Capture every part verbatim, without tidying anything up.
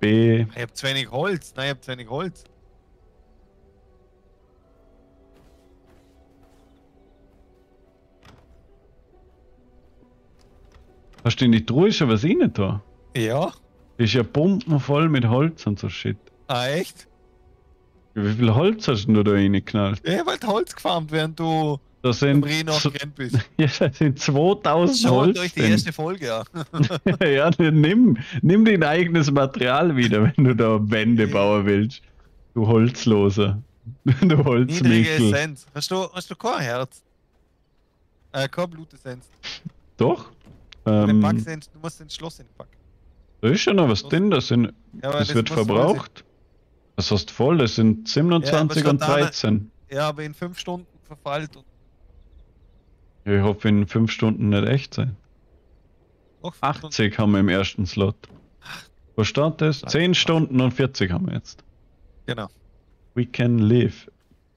B. Ich hab zu wenig Holz. Nein, ich hab zu wenig Holz. Hast du in die Truhe schon was rein da? Ja. Ist ja bombenvoll mit Holz und so Shit. Ah, echt? Wie viel Holz hast du da reingeknallt? Ja, weil du Holz gefarmt, während du Das im sind, Reh noch z- gerannt bist. ja, das sind zweitausend Schaut Holz. euch die drin. erste Folge an. Ja, dann nimm, nimm dein eigenes Material wieder, wenn du da Wände bauen willst. Du Holzloser. Du Niedrige Holzmichel. Essenz. Hast du, hast du kein Herz? Äh, kein Blutessenz. Doch. Den Ähm, packst du, ins- du musst ins Schloss hinpacken. da ist schon noch was drin, das, sind, Ja, aber das, das wird muss voll verbraucht. Das hast voll, das sind siebenundzwanzig Ja, aber und statt einer- dreizehn. Ja, aber in fünf Stunden verfallt und Ich hoffe in fünf Stunden nicht echt sein. noch fünf Stunden. achtzig haben wir im ersten Slot. Wo steht das? zehn Stunden und vierzig haben wir jetzt. Genau. We can live.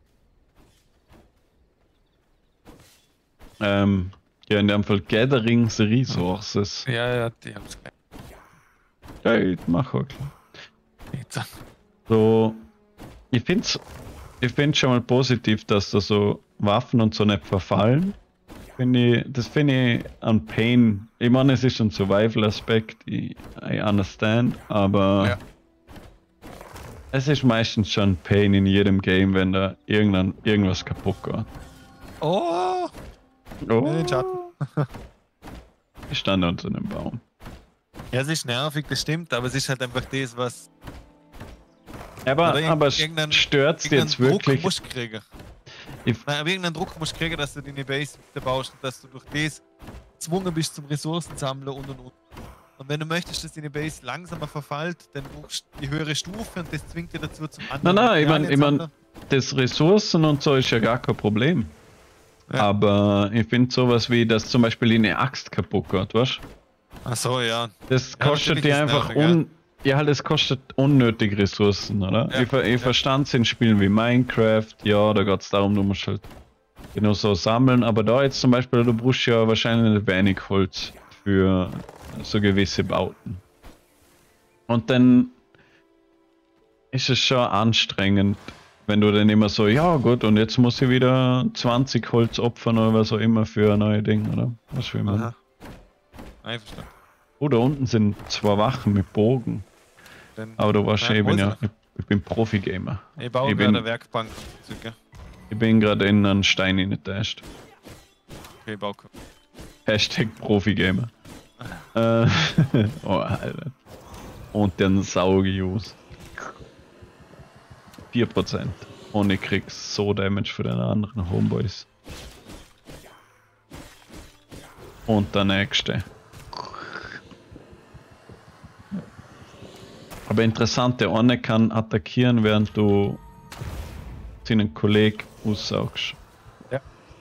Ähm, ja, in dem Fall Gathering the Resources. Ja, ja, die haben es Ja, mach auch klar. gleich. So, ich find's, ich find's schon mal positiv, dass da so Waffen und so nicht verfallen. Find ich, das finde ich an Pain. Ich meine, es ist ein Survival-Aspekt, ich I understand, aber Ja. es ist meistens schon Pain in jedem Game, wenn da irgendein, irgendwas kaputt geht. Oh! Oh, In den Schatten. ich stand unter einem Baum. Ja, es ist nervig, das stimmt, aber es ist halt einfach das, was. Aber, Oder aber irgendeinen- stört's jetzt irgendeinen wirklich? Druck musst du kriegen. Ich, Nein, aber irgendeinen Druck musst du kriegen, dass du deine Base baust und dass du durch das gezwungen bist zum Ressourcensammeln und und und. Und wenn du möchtest, dass deine Base langsamer verfällt, dann brauchst du die höhere Stufe und das zwingt dir dazu zum anderen. nein, nein, ich meine, ich mein, Materialien das Ressourcen und so ist ja gar kein Problem. Ja. Aber ich finde sowas wie, dass zum Beispiel eine Axt kaputt geht, weißt du? Ach so, ja. Das Ja, kostet natürlich dir ist einfach nervig, un... Ja, das kostet unnötig Ressourcen, oder? Ja, Ich, ver- ich ja. verstand es in Spielen wie Minecraft, ja, da geht es darum, du musst halt genau so sammeln, aber da jetzt zum Beispiel, du brauchst ja wahrscheinlich nicht wenig Holz für so gewisse Bauten. Und dann ist es schon anstrengend, wenn du dann immer so, ja gut, und jetzt muss ich wieder zwanzig Holz opfern oder was auch immer für ein neues Ding, oder? Was will man? Aha. Einverstanden. Oh, da unten sind zwei Wachen mit Bogen. Dann, Aber du weißt schon, Nein, ich bin wo ja, ist ich, ich bin Profi-Gamer. ich baue ich gerade bin- eine Werkbank. Okay, Ich bin gerade in einen Stein hineingetastet. ich baue keine. Hashtag Profi-Gamer. äh, oh, Alter. Und den Saugius. vier Prozent. Und ich krieg so Damage für den anderen Homeboys. Und der nächste. Aber interessant, der eine kann attackieren, während du seinen Kollegen aussaugst. Ja.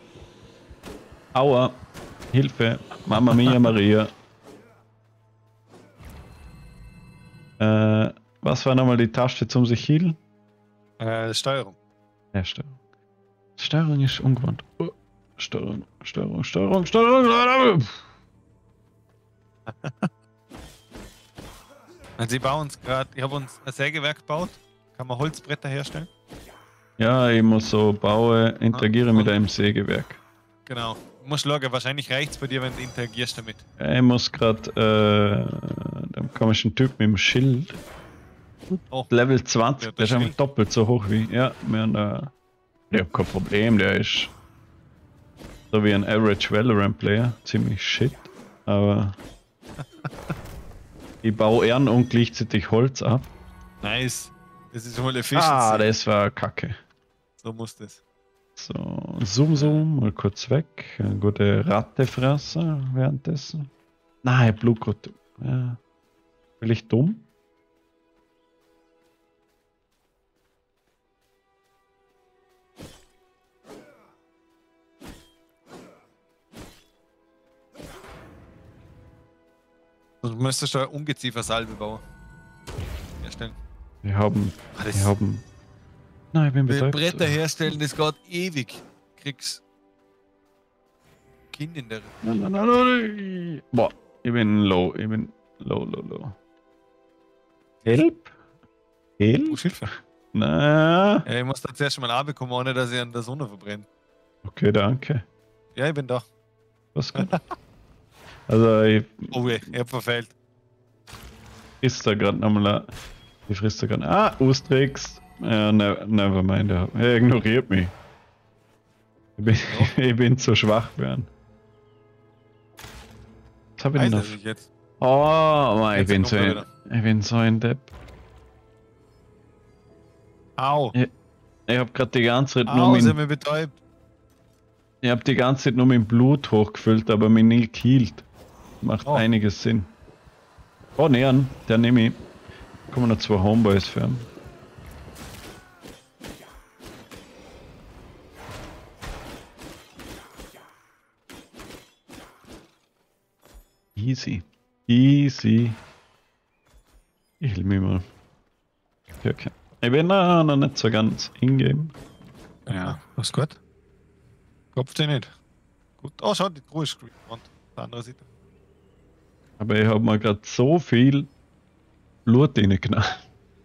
Aua! Hilfe! Mama mia Maria! Äh, was war nochmal die Taste zum sich healen? Äh, Steuerung. Ja, Steuerung. Steuerung ist ungewohnt. Oh, Steuerung, Steuerung, Steuerung, Steuerung! Also sie bauen uns gerade, ich habe uns ein Sägewerk gebaut. Kann man Holzbretter herstellen? Ja, ich muss so bauen, interagiere Ah, mit und- einem Sägewerk. Genau. Du musst schauen, wahrscheinlich reicht es bei dir, wenn du interagierst damit. Ich muss gerade äh, dem komischen Typ mit dem Schild. Oh, Level zwanzig, Ja, der das ist einfach Schild. doppelt so hoch wie. Ja, wir haben da. Der hat kein Problem, der ist so wie ein Average Valorant Player. Ziemlich shit. Aber. ich baue Ehren und gleichzeitig Holz ab. nice. Das ist schon mal Efficiency. Ah, das war kacke. So muss das. So, zoom, zoom, mal kurz weg. Eine gute Rattefresser währenddessen. Nein, Blutgott. Ja. Bin ich dumm? Du müsstest da Ungeziefer-Salbe bauen. Herstellen. Wir haben. Ah, das- Wir haben. Nein, ich bin Will betäubt. Bretter herstellen, das geht ewig. Kriegst Kind in der. Nein, nein, nein, nein. Boah, ich bin low, ich bin low, low, low. Help? Help? Du Hilfe. Na. Ja, ich muss da zuerst mal anbekommen, ohne dass ich an der Sonne verbrenne. Okay, danke. Ja, ich bin da. Was gut. Also, ich Oh, je, ich hab verfehlt. frisst da gerade nochmal. Ich frisst da gerade. Ah, Ostrix. Ja, ne, never mind. Er er ignoriert mich. Ich bin, Ja. ich bin zu schwach werden. Was hab ich denn Weiß noch? ich jetzt. Oh, Mann, ich Jetzt bin kommt so er ein, wieder. ich bin so ein Depp. Au. Ich, ich hab grad die ganze Zeit nur Au, mit, sie haben mich betäubt. ich hab die ganze Zeit nur mit Blut hochgefüllt, aber mich nie gekillt. Macht Oh. einiges Sinn. Oh, Neon, der nehme ich. Kommen noch zwei Homeboys für ihn. Easy. Easy. Ich will mich mal. Okay, okay. Ich bin noch, noch nicht so ganz in-game. Ja, was gut. Kopf dich nicht. Gut. Oh, schau, die Truhe ist grün. Und auf der anderen Seite. Aber ich habe mir gerade so viel Blut reingeknallt.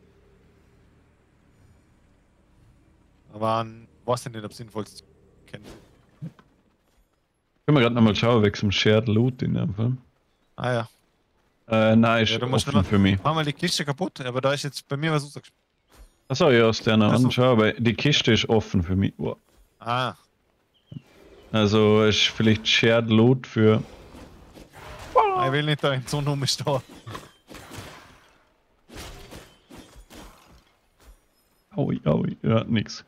Aber an, weiß ich nicht, ob es sinnvoll ist zu kennen. Können wir gerade nochmal schauen, wegen dem Shared Loot in dem Fall. Ah ja. Äh, nein, ist Ja, du musst offen nur- für mich. Mach mal die Kiste kaputt, aber da ist jetzt bei mir was rausgespielt. Achso, ja, aus der noch Ach so. anschauen, aber die Kiste ist offen für mich. Wow. Ah, Also ist vielleicht Shared Loot für. ich will nicht da in so Nummer stehen. Aui, aui, ja, nix.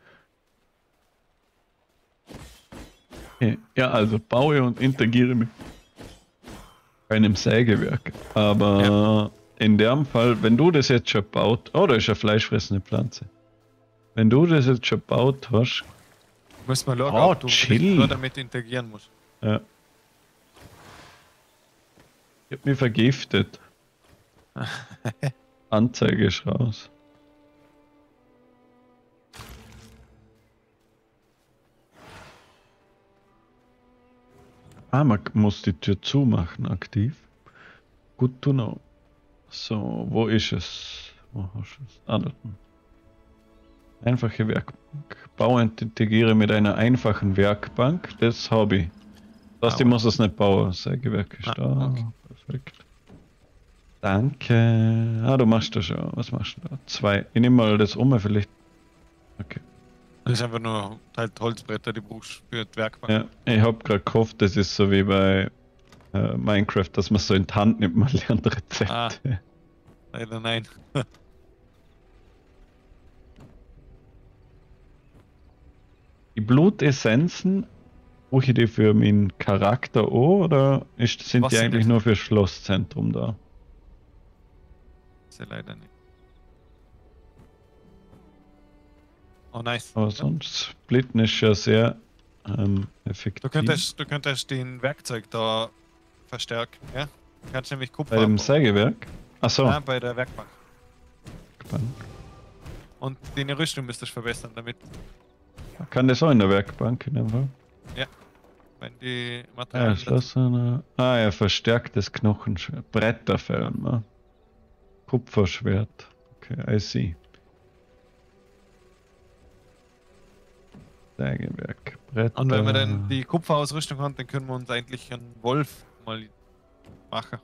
Okay. Ja, also baue und interagiere mit einem Sägewerk. Aber in dem Fall, wenn du das jetzt schon baut, oh, da ist eine fleischfressende Pflanze. Wenn du das jetzt schon baut hast, Müssen wir schauen, Oh, ob du chill. nur damit interagieren musst. ja. Ich hab mich vergiftet. Anzeige ist raus. Ah, man muss die Tür zumachen, aktiv. Good to know. So, wo ist es? Wo hast du es? Ah, da. Einfache Werkbank. Baue und integriere mit einer einfachen Werkbank. Das habe ich. Das, Ah, die gut. muss es nicht bauen. Sägewerk ist Ah, da. okay. Perfekt. Danke. Ah, du machst das schon. Was machst du da? Zwei. Ich nehme mal das um, vielleicht. Okay. Das ist einfach nur halt Holzbretter, die brauchst für die Werkbank. Ja, ich hab grad gehofft, das ist so wie bei äh, Minecraft, dass man so in die Hand nimmt, man lernt Rezepte. Ah. Leider nein. Die Blutessenzen, brauche ich die für meinen Charakter auch, oder ist, sind Was die sind eigentlich das? nur für Schlosszentrum da? Das ist ja leider nicht. Oh nice. Aber Ja. sonst Splitten ist ja sehr ähm, effektiv. Du könntest, du könntest den Werkzeug da verstärken, ja? Du kannst nämlich Kupfer Bei dem abbauen. Sägewerk? Achso, Ja, bei der Werkbank. Werkbank. Und deine Rüstung müsstest du verbessern, damit, Kann das auch in der Werkbank in dem Fall? wenn die Ja, Materialien dazu- Schloss einer. Ah ja, verstärktes Knochenschwert. Bretterfell, ne? Kupferschwert. Okay, I see. Sägewerk. Bretter. Und wenn wir dann die Kupferausrüstung haben, dann können wir uns eigentlich einen Wolf mal machen.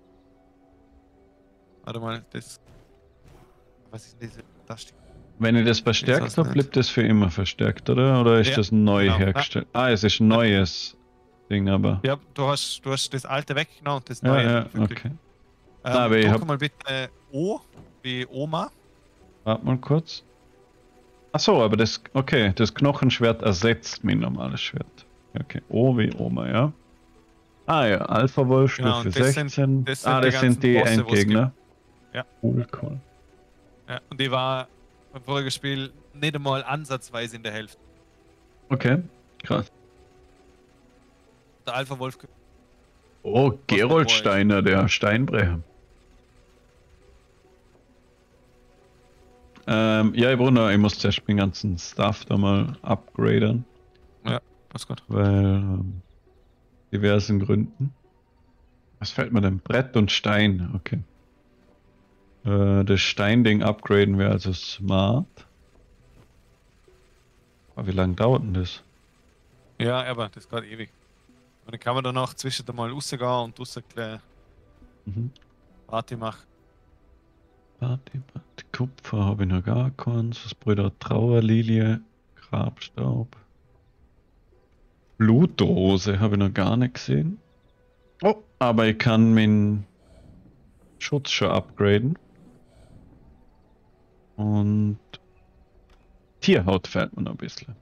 Warte mal, das. Was ist denn diese Taste? Wenn ich das verstärkt das habe, nicht. bleibt das für immer verstärkt, oder? Oder ist Ja, das neu genau. hergestellt? Ah, es ist ein neues Ding, aber. Ja, du hast, du hast das alte weggenommen und das Ja, neue. ja, hinzugefügt. okay. Ähm, Na, aber ich drück hab- mal bitte O wie Oma. Warte mal kurz. Achso, aber das. Okay, das Knochenschwert ersetzt mein normales Schwert. Okay, O wie Oma, ja. Ah ja, Alpha-Wolf Genau, Stufe und das sind- sechzehn. das sind ah, die das sind ganzen die Bosse, wo's Endgegner. Ja. Cool, cool. Ja, und die war beim vorigen Spiel nicht einmal ansatzweise in der Hälfte. Okay, krass. Der Alpha Wolf. Oh, Gerold mit euch? Steiner, der Steinbrecher. Ähm, ja, ich brauche noch, ich muss zuerst den ganzen Stuff da mal upgraden, Ja, was gut. weil ähm, diversen Gründen. Was fällt mir denn? Brett und Stein, okay. Äh, das Steinding upgraden wir also smart. Aber wie lange dauert denn das? Ja, aber das geht ewig. Und dann kann man danach zwischen mal rausgehen und draussen gleich Mhm. Party machen. Party, Party. Kupfer habe ich noch gar keins. Das Brüder Trauerlilie, Grabstaub. Blutrose habe ich noch gar nicht gesehen. Oh, aber ich kann meinen Schutz schon upgraden. Und Tierhaut fehlt mir noch ein bisschen.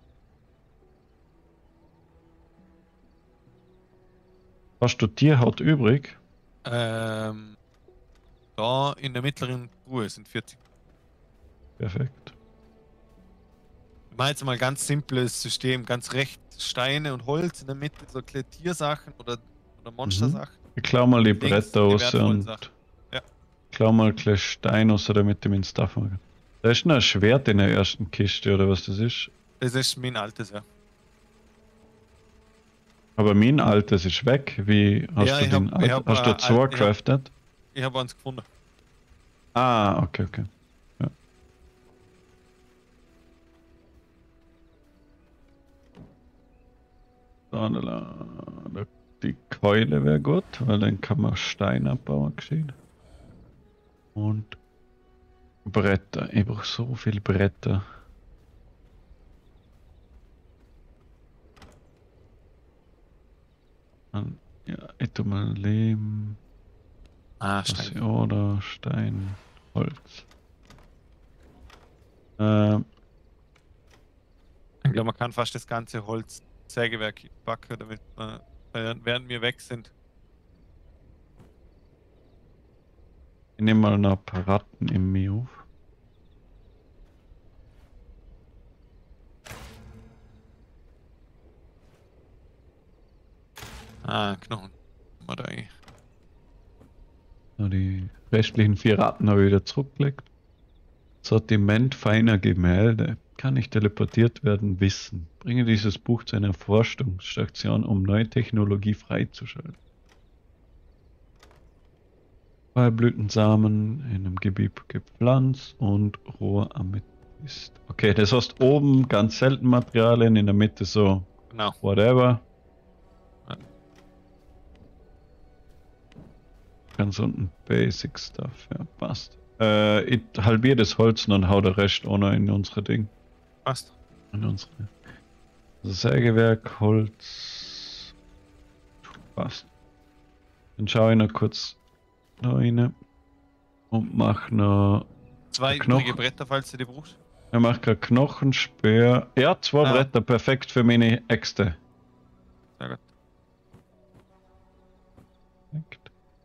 Hast du Tierhaut übrig? Ähm, da in der mittleren Ruhe sind vierzig. Perfekt. Ich mache jetzt mal ein ganz simples System, ganz rechts Steine und Holz, in der Mitte so kleine Tiersachen oder, oder Monstersachen. Ich klau mal die Links Bretter die raus wertvollen und Sachen. Ja. klau mal ein kleines Stein raus, damit ich meinen Stuff mache. Da ist noch ein Schwert in der ersten Kiste, oder was das ist. Das ist mein altes, ja. Aber mein altes ist weg. Wie hast Ja, du ich den hab- ich alt, hab, hast du äh, zwei alt- ich hab- crafted? Ich habe eins gefunden. Ah, okay, okay. Ja. Da, da, da, die Keule wäre gut, weil dann kann man Stein abbauen, geschehen. Und Bretter. Ich brauche so viele Bretter. Dann, ja, ich tu mal Lehm, Ah, was oder Stein, Holz. Ähm, Ich glaube, man kann fast das ganze Holz Sägewerk backen, damit man, während wir weg sind. ich nehme mal noch ein paar Ratten im Mee auf. Ah, Knochen. Mal da ein. So, die restlichen vier Ratten habe ich wieder zurückgelegt. Sortiment feiner Gemälde. Kann nicht teleportiert werden, Wissen. Bringe dieses Buch zu einer Forschungsstation, um neue Technologie freizuschalten. Feuerblütensamen in einem Gebiet gepflanzt und roher Amethyst. Okay, das heißt oben ganz selten Materialien, in der Mitte so Genau. whatever. Ja. Ganz unten Basic Stuff, ja, passt. Äh, ich halbiere das Holz und hau der Rest auch noch in unsere Ding. Passt. In unsere. Also Sägewerk, Holz. Passt. Dann schaue ich noch kurz da rein. Und mach noch. Zwei Knochen. übrige Bretter, falls du die brauchst. Ich mach gerade Knochenspeer. Ja, zwei Ah. Bretter, perfekt für meine Äxte. Sehr gut. Perfekt.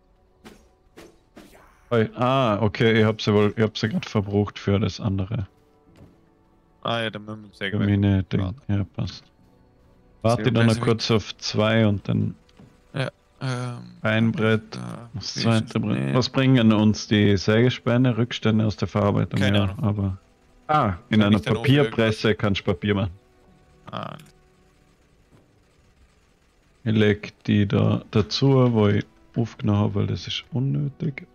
Oi, ah, okay, ich hab sie wohl, ich hab sie gerade verbraucht für das andere. Ah ja, dann mit dem Für Sägewerk. meine Ding. Ja, passt. Warte Sehr dann noch basic. kurz auf zwei und dann Ähm, ein Brett. äh, Das wie zweite ist es? Brett. Nee. Was bringen uns die Sägespäne? Rückstände aus der Verarbeitung? Keine ja, Ahnung. aber. Ah, in Kann einer ich dann Papierpresse kannst du Papier machen. Ah, Ich leg die da dazu, wo ich aufgenommen habe, weil das ist unnötig.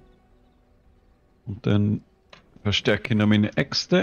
Und dann verstärke ich noch meine Äxte.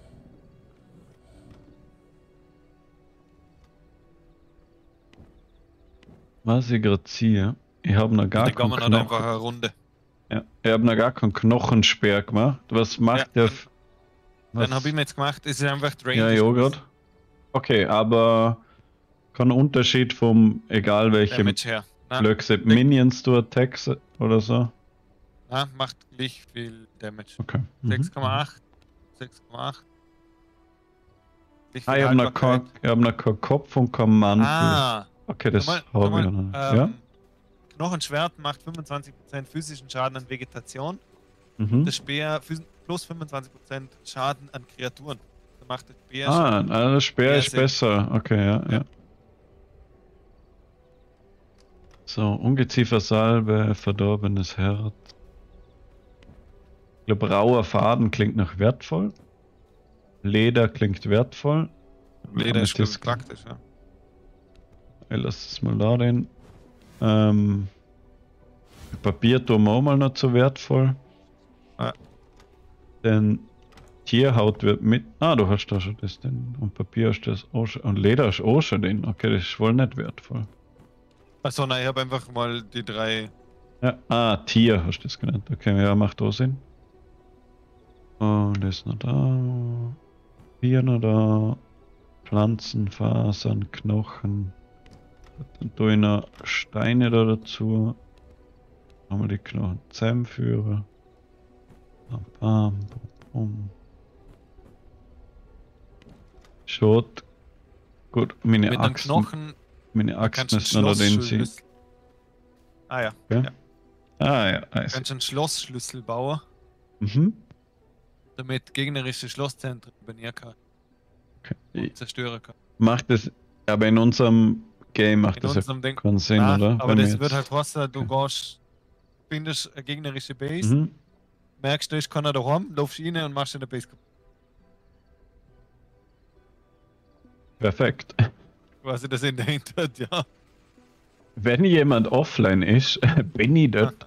Was ich gerade ziehe, ich habe noch gar dann kann keinen man halt einfach Knochen. eine Runde. Ja, ich habe noch gar keinen Knochenspeer gemacht. Was macht Ja, der? dann- f- Dann was- habe ich mir jetzt gemacht, es ist einfach Drain. Ja, Joghurt. Okay, aber kein Unterschied vom, egal welche Damage her. Na, Blöcke, Minions du attackst oder so. na, macht gleich viel Damage. Okay. Mhm. sechs Komma acht. sechs Komma acht. Gleich Ah, viel ich habe noch, Haltbarkeit. kein- ich hab noch keinen Kopf und keinen Mantel. Ah, Okay, das nochmal, habe ich nochmal, noch. ähm, Ja? Knochenschwert macht fünfundzwanzig Prozent physischen Schaden an Vegetation. Mhm. Das Speer phys- plus fünfundzwanzig Prozent Schaden an Kreaturen. Da macht das Speer Ah, schon. ah, das Speer Ja, ist sehr- besser. Okay, ja, ja. So, Ungeziefersalbe, verdorbenes Herz. Ich glaube, rauer Faden klingt nach wertvoll. Leder klingt wertvoll. Leder ist Amethyst- glaub ich, praktisch, ja. Ich lass es mal da rein. Ähm, Papier tun wir auch mal noch zu wertvoll. Ja. Denn Tierhaut wird mit. Ah, du hast da schon das denn. Und Papier hast das auch schon. Und Leder ist auch schon drin. Okay, das ist wohl nicht wertvoll. Achso, nein, ich habe einfach mal die drei. Ja, ah, Tier hast du das genannt. Okay, ja, macht auch Sinn. Und das ist noch da. Hier noch da. Pflanzen, Fasern, Knochen. Dann tue ich noch Steine da dazu. Haben wir die Knochen zusammenführen. Bam, bam, bam. Schaut. Gut, meine Mit einem Achsen. Knochen Meine kannst Achsen du ein müssen noch da drin sein. Schlossschlüssel. Ah ja. Ja? ja. Ah ja, Du also. kannst einen Schlossschlüssel bauen, Mhm. damit gegnerische Schlosszentren übernehmen kann Okay. und Ich zerstören kann. macht das, aber in unserem Game macht In das ja unserem Ding. keinen Sinn, Nein, oder? aber Wenn wir das jetzt- wird halt heißen, du Okay. gehst, findest eine gegnerische Base, Mhm. merkst, da ist keiner daheim, laufst rein und machst in der Base kaputt. Perfekt. Quasi das in dahinter, ja. Wenn jemand offline ist, bin ich dort.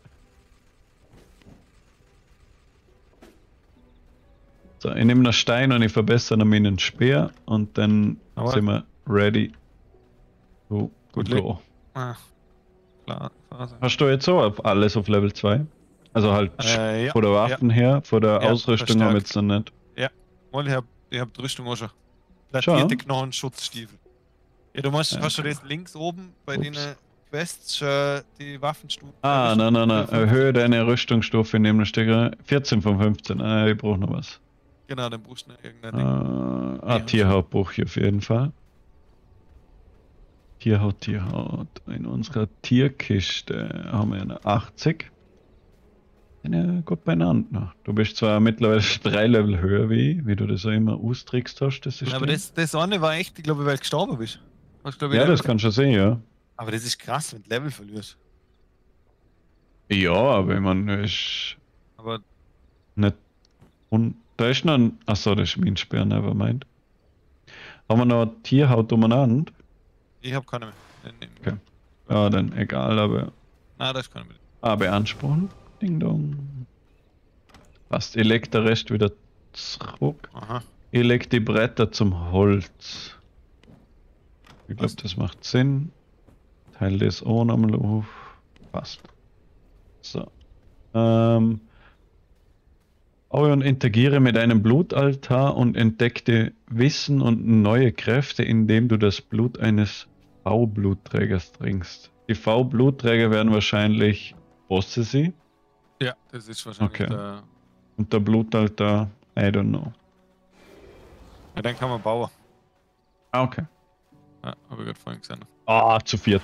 So, ich nehme noch Stein und ich verbessere noch meinen Speer und dann Aber- sind wir ready to Gut, go. Ah, klar. Also. Hast du jetzt so auf alles auf Level zwei? Also halt Äh, ja. von der Waffen her, von der Ja, Ausrüstung haben wir verstärkt. jetzt noch nicht. Mal, ich hab, ich hab die Rüstung auch schon. Schon? Plattierte Knochenschutzstiefel. Ja, du musst, Ja, hast schon okay. das links oben bei Ups. den Quests schon die Waffenstufen. Ah, erwischt. nein, nein, nein. fünfzehn. Erhöhe deine Rüstungsstufe in dem Stecker. vierzehn von fünfzehn. Ah, ich brauche noch was. Genau, dann brauchst du noch irgendein Äh, Ding. ah, Ja. Tierhaut brauche ich auf jeden Fall. Tierhaut, Tierhaut. In unserer Tierkiste haben wir eine achtzig. Eine gut beieinander. Du bist zwar mittlerweile drei Level höher wie ich, wie du das auch immer austrickst hast. Das ist Aber das, das eine war echt, ich glaube, weil du gestorben bist. Hast, glaub ich, ja, Level das kannst du sehen, ja. Aber das ist krass, wenn du Level verlierst. Ja, aber ich meine, das ist Aber nicht. Und da ist noch ein. Achso, das ist mein Speer, nevermind. Haben wir noch Tierhaut umeinander? ich habe keine mehr. Nein, nein. Okay. Ja, dann egal, aber. Nein, da ist keine mehr. Ah, beanspruchen. Ding dong. Passt. Ich leg den Rest wieder zurück. Aha. Ich leg die Bretter zum Holz. Ich glaube, Passt. das macht Sinn. Teil das auch nochmal auf. Passt. So. Ähm. Baue und interagiere mit einem Blutaltar und entdeckte Wissen und neue Kräfte, indem du das Blut eines V-Blutträgers trinkst. Die V-Blutträger werden wahrscheinlich Bosse sein. Ja, das ist wahrscheinlich Okay. der. Und der Blutaltar, I don't know. Ja, dann kann man bauen. Ah, okay. Ja, habe ich gerade vorhin gesehen. Ah, zu viert.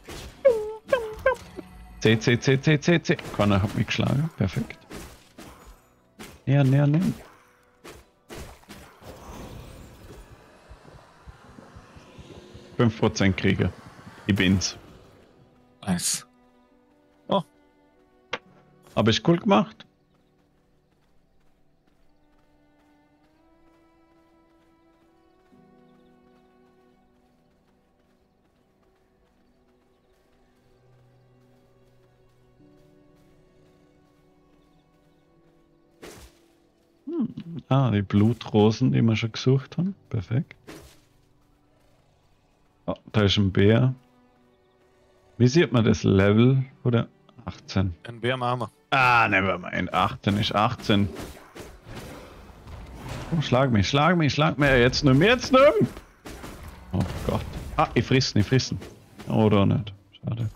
C, C, C, C, C, C. Connor hat mich geschlagen. Perfekt. Näher, näher, näher. fünf Prozent Krieger. Ich bin's. Nice. Aber ist cool gemacht. Hm. Ah, die Blutrosen, die wir schon gesucht haben. Perfekt. Oh, da ist ein Bär. Wie sieht man das Level? Oder achtzehn? Ein Bär machen wir. Ah, nevermind. achtzehn ist achtzehn. Oh, schlag mich, schlag mich, schlag mich. Jetzt nimm, jetzt nimm! Oh Gott. Ah, ich frissen, ich frissen. Oder nicht. Schade.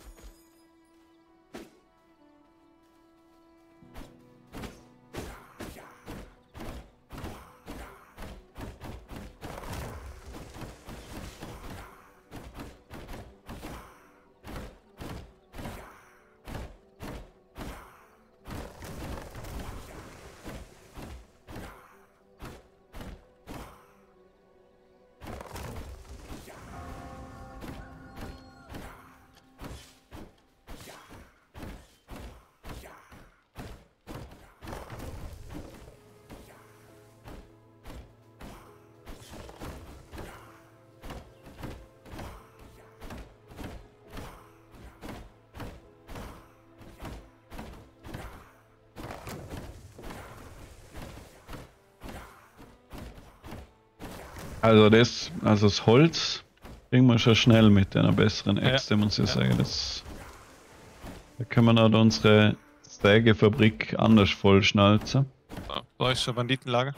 Also das, also das Holz kriegen wir schon schnell mit einer besseren Äxte, muss ich Ja. sagen. Das, da können wir noch unsere Sägefabrik anders vollschnalzen. So, da ist schon Banditenlager.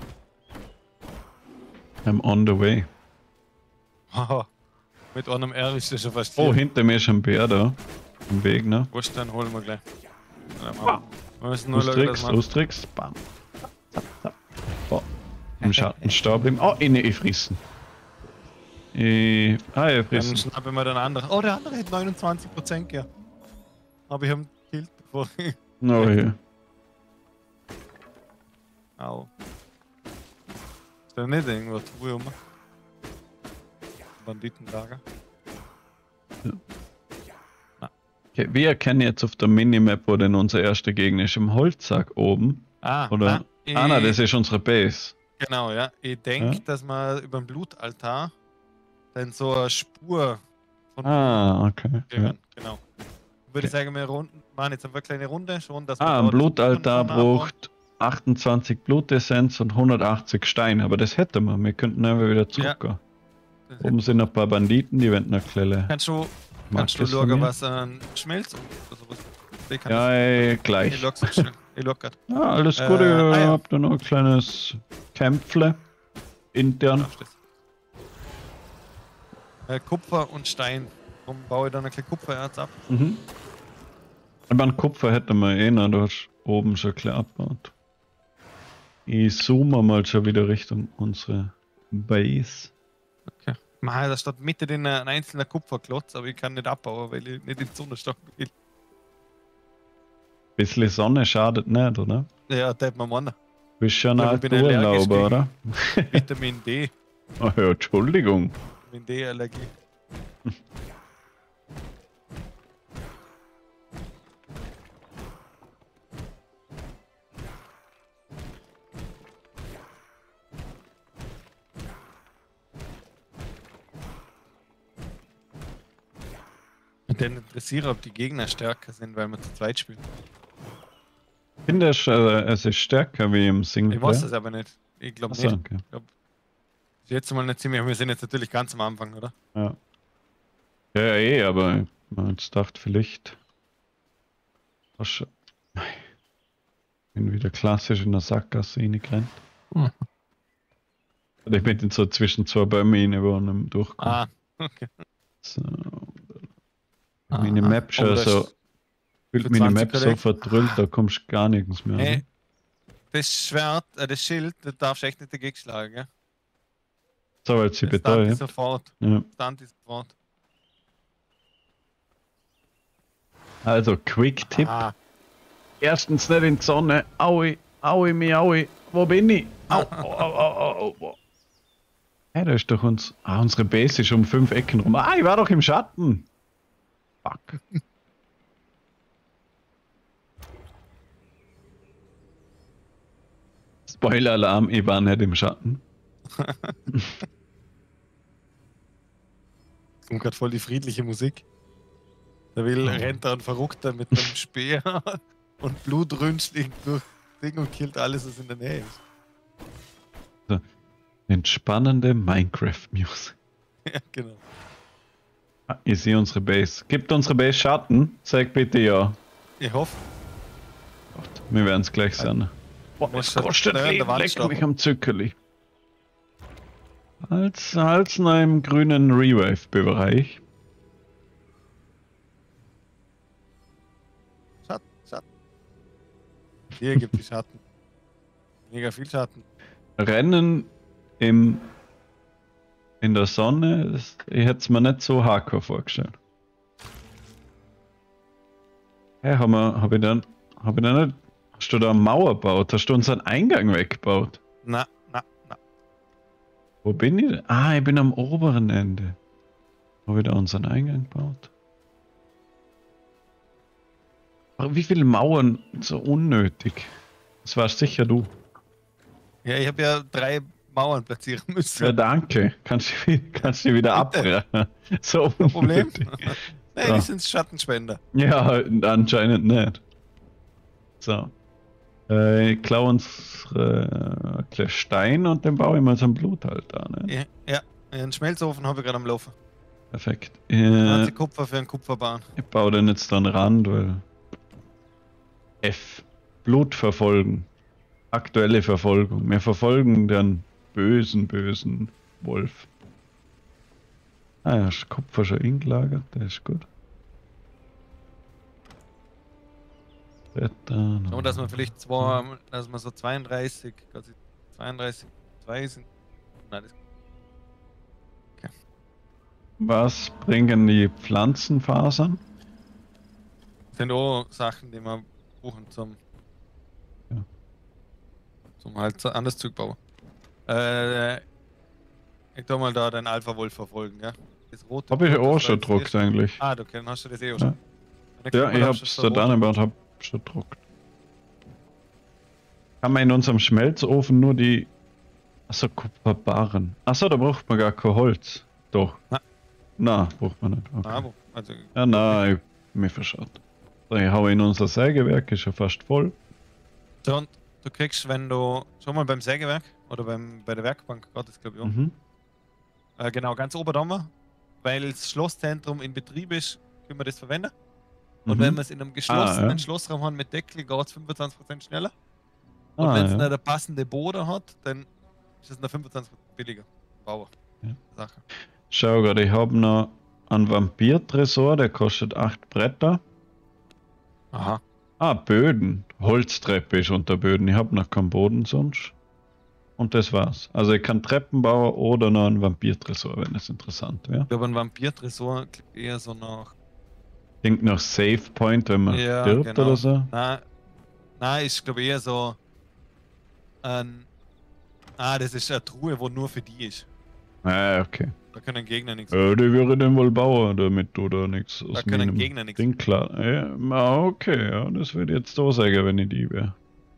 I'm on the way. Haha. Mit einem R ist das schon fast Oh, hier. hinter mir ist ein Bär da. Am Weg, ne? Wurscht, dann holen wir gleich. Ja, Ah. wir müssen nur Du schauen, dass trickst, wir... du trickst. Bam. Zap, zap. Oh. Im Schatten stehen bleiben. Oh, inne, ich frissen. Ich... Ah, ich Dann frissen. schnappen wir den anderen. Oh, der andere hat neunundzwanzig Prozent gehabt. Aber ich habe ihn gekillt, bevor ich... Oh, ja. Au. Ist da nicht irgendwo Truhe rum? Banditenlager. Okay, wir erkennen jetzt auf der Minimap, wo denn unser erster Gegner ist. Im Holzsack oben. Ah, Oder? ah, Ah, nein, ich- das ist unsere Base. Genau, ja. Ich denke, Ja? dass man über den Blutaltar dann so eine Spur von Ah, okay. Blut Ja. kriegen. Genau. Würde ich Okay. sagen, wir runden, machen jetzt eine kleine Runde schon, dass wir Ah, da ein die Blutaltar Spuren von braucht achtundzwanzig Blutessenz und hundertachtzig Stein. Aber das hätten wir. Wir könnten einfach wieder zurückgehen. abbauen. Oben sind noch ein paar Banditen, die werden eine kleine Kannst du, kannst du Markis von schauen, mir. was ein Schmelz oder sowas? Ich kann Ja, ey, das. Ich gleich. log's jetzt schnell. Ich log grad. Ja, alles Äh, gut, ich ah ja. hab da noch ein kleines Kämpfle intern. Da steht's. Äh, Kupfer und Stein. Darum baue ich dann ein kleines Kupfererz ab. Mhm. Aber ein Kupfer hätten wir eh noch, du hast oben schon ein bisschen abgebaut. Ich zoome mal schon wieder Richtung unsere Base. Okay. Mei, da steht Mitte drin ein einzelner Kupferklotz, aber ich kann nicht abbauen, weil ich nicht in die Sonne stocken will. Bisschen Sonne schadet nicht, oder? Ja, da hat man meinen. Du bist schon Ja, ein ich bin allergisch Urlauber, oder? Vitamin D. Oh ja, Entschuldigung. Vitamin D-Allergie. Und dann interessiert, ob die Gegner stärker sind, weil wir zu zweit spielen. Ich finde, es, äh, es ist stärker wie im Ich weiß Singleplayer. es aber nicht. Ich glaube Achso, nicht. okay. Ist jetzt mal nicht ziemlich. Wir sind jetzt natürlich ganz am Anfang, oder? Ja. Ja, ja, eh, aber ich hab jetzt dachte vielleicht. Was schon. Bin wieder klassisch in der Sackgasse reingerannt. Hm. Oder ich bin jetzt so zwischen zwei Bäumen rein, wo einem durchkommt. Ah, okay. So. Ah, Meine Map schon oh, das so. ist Fühlt für meine zwanzig Map so Kollegen. verdrüllt, da kommst du gar nirgends mehr. Hey, Ne? das Schwert, äh, das Schild, das darfst du echt nicht dagegen schlagen, gell? So, weil sie Das stand ich beteuert. sofort. Ja. Stand ich sofort. Also, Quick-Tipp. Ah, Erstens nicht in die Sonne. Aui, aui, mi, aui. Wo bin ich? Au, au, au, au, au, au. Hey, da ist doch uns. Ah, unsere Base ist um fünf Ecken rum. Ah, ich war doch im Schatten. Fuck. Spoiler-Alarm, ich war nicht im Schatten. kommt gerade voll die friedliche Musik. Da will rennt da ein Verrückter mit einem Speer und Blut rünscht durch Ding und killt alles, was in der Nähe ist. Entspannende Minecraft-Musik. Ja, genau. Ah, ich sehe unsere Base. Gibt unsere Base Schatten? Sag bitte ja. Ich hoffe, Gott, wir werden es gleich sehen. Boah, muss das schon kostet schnell an der Leben, Wand leck stoppen. mich am Zückerli. Als, als noch im grünen Revive-Bereich. Schatten, Schatten. Hier gibt es Schatten. Mega viel Schatten. Rennen im, in der Sonne, das, ich hätte es mir nicht so hardcore vorgestellt. Hey, hab, wir, hab ich dann, hab ich dann nicht, hast du da eine Mauer gebaut? Hast du unseren Eingang weggebaut? Na, na, na. Wo bin ich denn? Ah, ich bin am oberen Ende. Habe ich da unseren Eingang gebaut? Aber wie viele Mauern so unnötig? Das warst sicher du. Ja, ich habe ja drei Mauern platzieren müssen. Ja, danke. Kannst du wieder- kannst du wieder abbrechen. So Problem? unnötig. Nee, Ja. die sind Schattenspender. Ja, anscheinend nicht. So. Äh, ich klaue uns äh, Stein und den baue ich mal so ein Blutaltar. Ne? Ja, ja, einen Schmelzofen habe ich gerade am Laufen. Perfekt. Äh, Äh, Kupfer für einen Kupferbahn. ich baue den jetzt dann Rand, weil. F. Blut verfolgen. Aktuelle Verfolgung. Wir verfolgen den bösen, bösen Wolf. Ah ja, ist Kupfer schon eingelagert, der ist gut. Schauen wir, dass wir vielleicht zwei, dass wir so zweiunddreißig, quasi zweiunddreißig, zwei sind. Nein, das okay. Was bringen die Pflanzenfasern? Sind auch Sachen, die wir brauchen zum, Ja. zum halt so anderes Zeug bauen. Äh, ich tu mal da den Alpha-Wolf verfolgen, ja? Das rote Hab ich Blut, auch das schon war jetzt gedruckt erst- eigentlich. Ah, du dann hast du das eh auch Ja. schon. Dann Ja, können wir ich da hab's schon da rote- dann aber hab schon gedruckt. Kann man in unserem Schmelzofen nur die. Achso, Kupferbarren. Achso, da braucht man gar kein Holz. Doch. Na. Na, braucht man nicht. Okay. Ah, wo? Also, Ja, nein, ich mir verschaut. So, ich hau in unser Sägewerk, ist ja fast voll. so, und du kriegst, wenn du schon mal beim Sägewerk oder beim, bei der Werkbank, Gott, das glaube ich auch. Mhm. Äh, genau, ganz oben da mal, weil das Schlosszentrum in Betrieb ist, können wir das verwenden. Und Mhm. wenn wir es in einem geschlossenen Ah, ja. Schlossraum haben mit Deckel, geht es fünfundzwanzig Prozent schneller. Und Ah, wenn es ja. nicht der passende Boden hat, dann ist es noch fünfundzwanzig Prozent billiger. Bauer. Ja. Sache. Schau gerade, ich habe noch einen Vampir-Tresor, der kostet acht Bretter. Aha. Ah, Böden. Holztreppe ist unter Böden. Ich habe noch keinen Boden sonst. Und das war's. Also ich kann Treppen bauen oder noch einen Vampir-Tresor, wenn es interessant wäre. Ich glaube, ein Vampir-Tresor klingt eher so nach. Klingt nach Save Point, wenn man Ja, stirbt genau. oder so. Nein, nein, ich glaube eher so. Ein. Ah, das ist eine Truhe, wo nur für die ist. Ah, okay. Da können Gegner nichts. Ja, die würde den wohl bauen, damit du da nichts Da aus können meinem Gegner nichts. Ding klar. Ja, ah, okay, ja, das würde ich jetzt da sagen, wenn ich die wäre.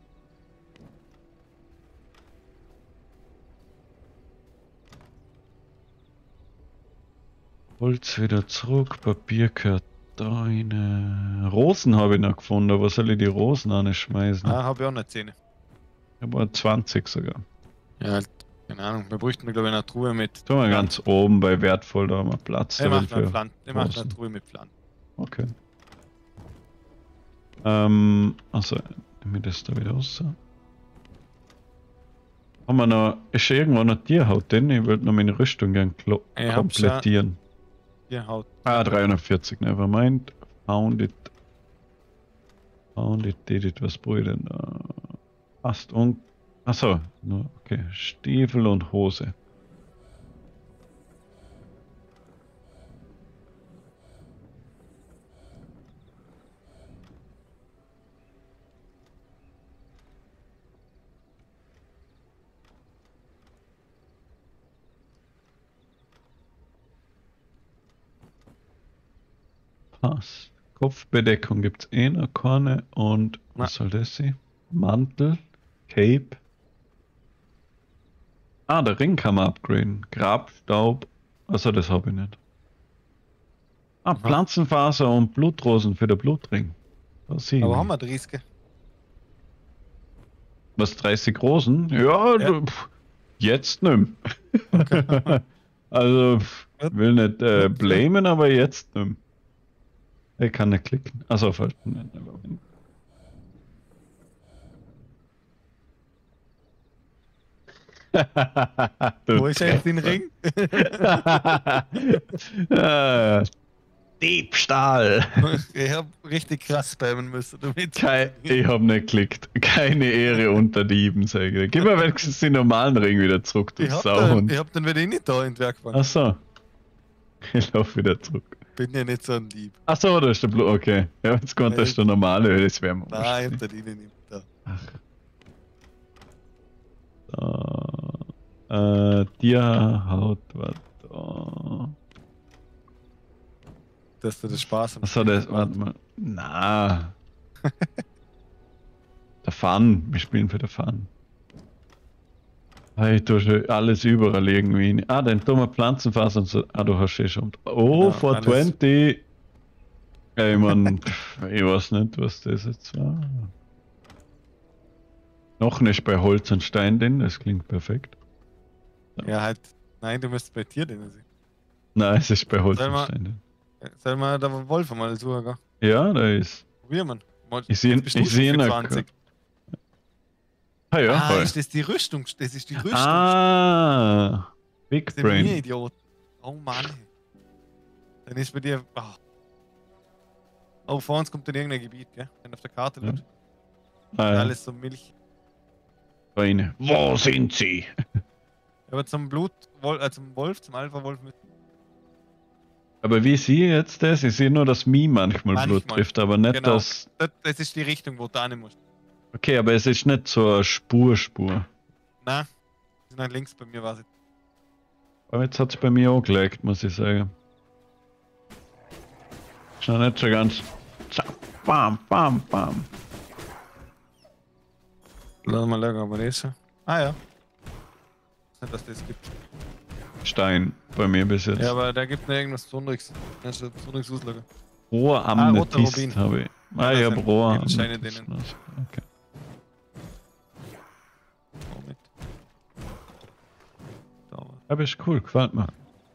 Holz wieder zurück, Papier gehört da rein. Rosen habe ich noch gefunden, wo soll ich die Rosen anschmeißen? Ah, habe ich auch nicht Zähne. Aber zwanzig sogar. Ja, halt, keine Ahnung. Wir bräuchten, glaube ich, eine Truhe mit. Tun wir ganz oben bei wertvoll, da haben wir Platz. Ich da will mache eine, für- Pflan ich mach eine Rosen. Truhe mit Pflanzen. Okay. Ähm, also, nehmen wir das da wieder raus. Haben wir noch, ist irgendwo noch Tierhaut drin? Ich würde noch meine Rüstung gern klo- Ich hab's komplettieren. Hier haut. Ah, dreihundertvierzig, nevermind. Found it. Found it, did it, was brauche ich denn da? Passt und. Achso, nur, okay. Stiefel und Hose. Passt. Kopfbedeckung gibt es eh noch keine und Na. was soll das sein? Mantel, Cape. Ah, der Ring kann man upgraden. Grabstaub. Also das habe ich nicht. Ah, Aha. Pflanzenfaser und Blutrosen für den Blutring. Da sehe ich Aber mich. haben wir dreißig? Was, dreißig Rosen? Ja, Ja. du, pff, jetzt nimm. Also, pff, Gut. will nicht äh, Gut. blamen, aber jetzt nimm. Ich kann nicht klicken. Also, falsch. Nein, nein, nein. Wo ist jetzt den Ring? äh, Diebstahl. Ich hab richtig krass spammen müssen damit. Kein, ich hab nicht geklickt. Keine Ehre unter Dieben, sage ich. Gib mir wenigstens den normalen Ring wieder zurück, du Ich hab, Sau. den, ich hab den wieder nicht da in der Werkbank. Achso. Ich lauf wieder zurück. Bin ja nicht so ein Dieb. Achso, da ist der Blut. Okay. Ja, jetzt kommt das der normale, das wäre mal. Nein, ich hab den nicht da. Da. Äh, Tierhaut war da. Dass du das Spaß am Achso, das, warte mal. Na. Der Fun. Wir spielen für den Fun. Hey, du hast alles überall irgendwie. Ah, den dummer Pflanzenfaser und so. Ah, du hast eh schon. Oh, Genau, vor alles. zwanzig. Ja, ich mein, pff, ich weiß nicht, was das jetzt war. Knochen ist bei Holz und Stein drin, das klingt perfekt. Ja, halt. Nein, du müsstest bei Tier drin sein. Nein, es ist bei Holz Soll und mal- Stein drin. Soll mal der Wolf mal suchen, gell? Ja, da ist. Probier mal. Mal- Ich sehe Jetzt bist du ich seh Stufe ihn. zwanzig. Ah ja, Ah, voll. ist das die Rüstung? Das ist die Rüstung. Ah, Big Das sind wir Brain. Idiot. Oh Mann. Dann ist bei dir. Oh, oh vor uns kommt dann irgendein Gebiet, gell? Wenn auf der Karte Ja. wird. Ah, ja. Alles so Milch. Beine. Wo sind sie? Aber zum Blut, Wol- äh, zum Wolf, zum Alpha-Wolf mit. Aber wie sehe ich jetzt das? Ich sehe nur, dass Mi manchmal, Manchmal. Blut trifft, aber nicht Genau. das. Das, das ist die Richtung, wo du hin musst. Okay, aber es ist nicht so eine Spur-Spur. Nein. Die sind nach links bei mir, was ich. Aber jetzt hat es bei mir auch gelegt, muss ich sagen. Ist noch nicht so ganz. Zack, bam, bam, bam. Lass mal schauen, aber das ist. Ah ja. Nicht, dass das gibt. Stein bei mir bis jetzt. Ja, aber da gibt noch irgendwas Besonderes. Das ist ein besonderes Auslager. Rohr Ah, roter Amethyst Rubin. habe ich. Ah, Ja, ich das habe sind Rohr Edelsteine Amethyst. drinnen. Okay. Moment. Da war. Aber ist cool, gefällt mir.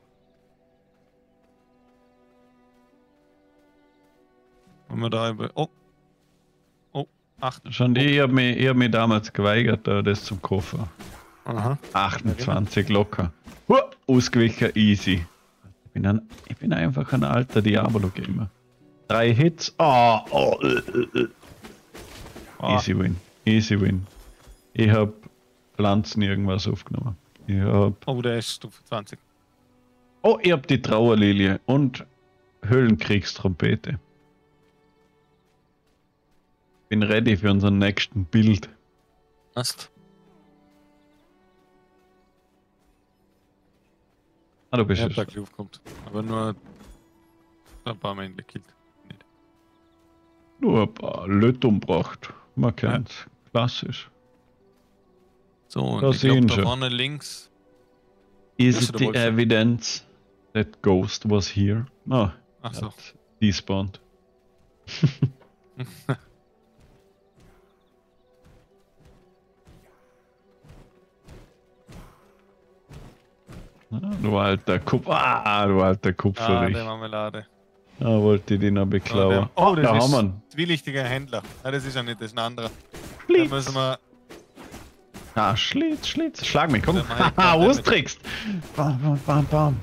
Wenn wir da über. Oh! Oh, acht. Schon ich habe mich, ich hab mich damals geweigert, da das zum Koffer. Aha. achtundzwanzig locker. Huh, ausgewichen, easy. Ich bin, ein, ich bin einfach ein alter Diabolo-Gamer. Drei Hits. Oh, oh, äh, äh, äh. Ah, Easy win. Easy win. Ich hab Pflanzen irgendwas aufgenommen. Ich hab. oh, der ist Stufe zwanzig. Oh, ich hab die Trauerlilie und Höhlenkriegstrompete. Bin ready für unseren nächsten Bild. Hast. Ah, du bist Ja, ja der schon. Kluf kommt. Aber nur ein paar Mal gekillt. Nur ein paar Leute umgebracht. Man kennt's. Klassisch. So, und Da ich glaube, sehen da schon. vorne links. Is Ist it der the Wolf? evidence that Ghost was here? Ah, Ach so. hat despawned. Ah, du alter Kupfer. Ah, du alter Ah, Kupferich. der Marmelade. Ah, wollte ich den noch Oh, beklauen. der, Oh, oh, das da ist haben wir ihn. zwielichtiger Händler. Ja, das ist ja nicht, das ist ein anderer. Da Schlitz. müssen wir. Ah, Schlitz, Schlitz. Schlag mich, komm. Der Mike Haha, hat den austrickst. Bam, bam, bam, bam.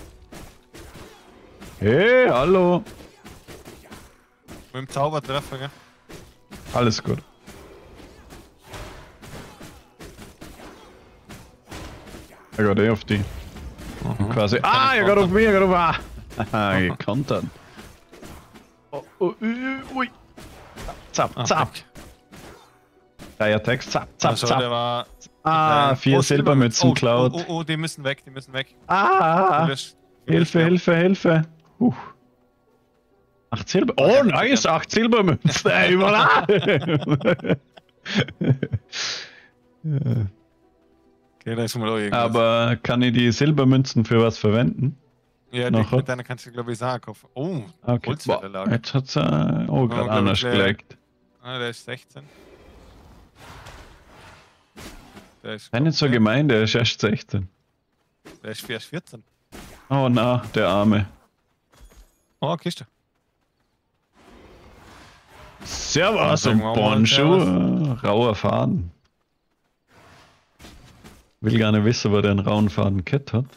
Hey, hallo. Mit dem Zaubertreffer, gell? Alles gut. Er geht eh auf die. Quasi. Ah, er geht auf mich, er geht auf ah. Haha, gekontert. Oh, oh, ui, ui. Zap, Ah, zap. weg. Drei Attacks, zap, Ah, zap, schau, zap. der war. Ah, äh, vier oh, Silbermützen oh, klaut. Oh, oh, oh, die müssen weg, die müssen weg. Ah, Du wirst- du Hilfe, wirst- Hilfe, Hilfe. Huh. Acht Silber. Ah, Oh, ja, nice, ja. acht Silbermünzen. Ey, voilà. Okay, da ist schon mal auch irgendwas. Aber kann ich die Silbermünzen für was verwenden? Ja, die, nachher? mit deiner kannst du, glaube ich, sagen kaufen. Oh, Okay. Holzfällerlager. Boah, jetzt hat's äh, oh, gerade glaub anders ich, äh, gelegt. Ah, der ist sechzehn. Der ist, Sei nicht so gemein, der ist erst sechzehn. Der ist erst vierzehn. Oh na, der Arme. Oh, Kiste. Servus Sagen und wir mal Bonjour. Rauer Faden. Will gar nicht wissen, wo der einen rauen Faden Kett hat.